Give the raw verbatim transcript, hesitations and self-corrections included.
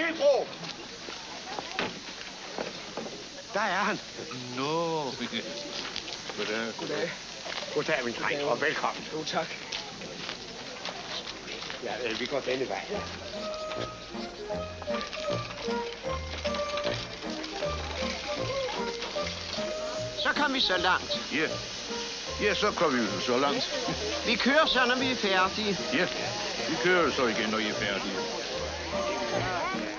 Hejbro! Der er han. Nå. Goddag. Goddag. Goddag, min dreng, og velkommen. Jo, tak. Ja, vi går denne vej. Ja. Så kom vi så langt. Ja. Ja, så kom vi så langt. Vi kører så, når vi er færdige. Ja, vi kører så igen, når I er færdige.